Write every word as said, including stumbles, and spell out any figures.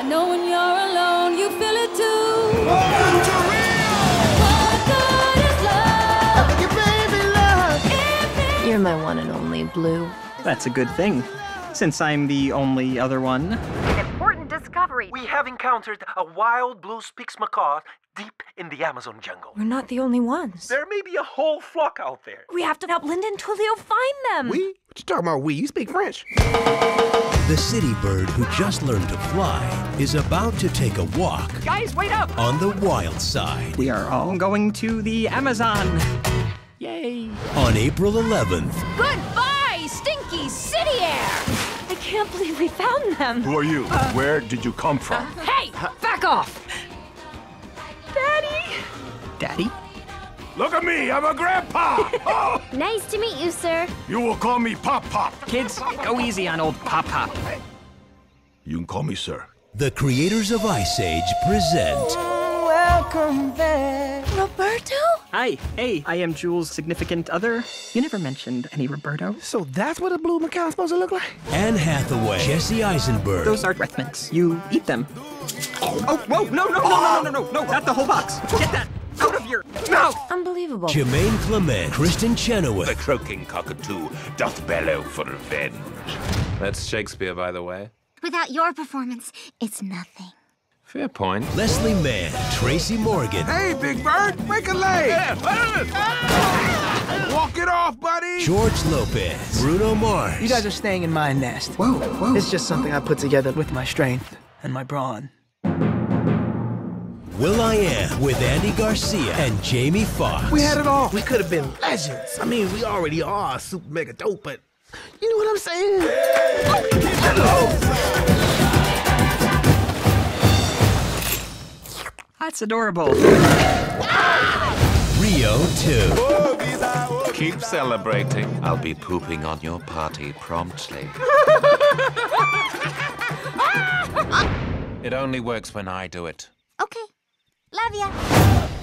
I know when you're alone, you feel it too. Welcome to Rio! What good is love? Your baby love. You're my one and only Blue. That's a good thing, since I'm the only other one. An important discovery. We have encountered a wild blue Spix macaw deep in the Amazon jungle. We're not the only ones. There may be a whole flock out there. We have to help Linda and Twilio find them. We? What you talking about, we? You speak French. The city bird who just learned to fly is about to take a walk Guys, wait up! on the wild side. We are all going to the Amazon. Yay! On April eleventh, Goodbye, stinky city air! I can't believe we found them. Who are you? Where did you come from? Hey, back off! Daddy! Daddy? Look at me, I'm a grandpa! Oh, Nice to meet you, sir. you will call me Pop Pop. Kids, go easy on old Pop Pop. You can call me sir. the creators of Ice Age present Welcome back. Roberto? Hi, hey, I am Jules' significant other. You never mentioned any Roberto. So that's what a blue macaw's supposed to look like? Anne Hathaway, Jesse Eisenberg, Those are breath mints. You eat them. Oh, whoa, no, no, no, no, no, no, no, not the whole box. Get that out of your mouth. Unbelievable. Jermaine Clement, Kristen Chenoweth, The croaking cockatoo doth bellow for revenge. That's Shakespeare, by the way. Without your performance, it's nothing. Fair point. Leslie Mann, Tracy Morgan, Hey, Big Bird, break a leg. Walk it off, buddy. George Lopez, Bruno Mars. You guys are staying in my nest. Whoa, whoa. It's just something I put together with my strength and my brawn. Will.i.am with Andy Garcia and Jamie Foxx. We had it all. We could have been legends. I mean, we already are super mega dope, but you know what I'm saying? That's adorable. Rio two. Keep celebrating. I'll be pooping on your party promptly. It only works when I do it. Okay. Love ya.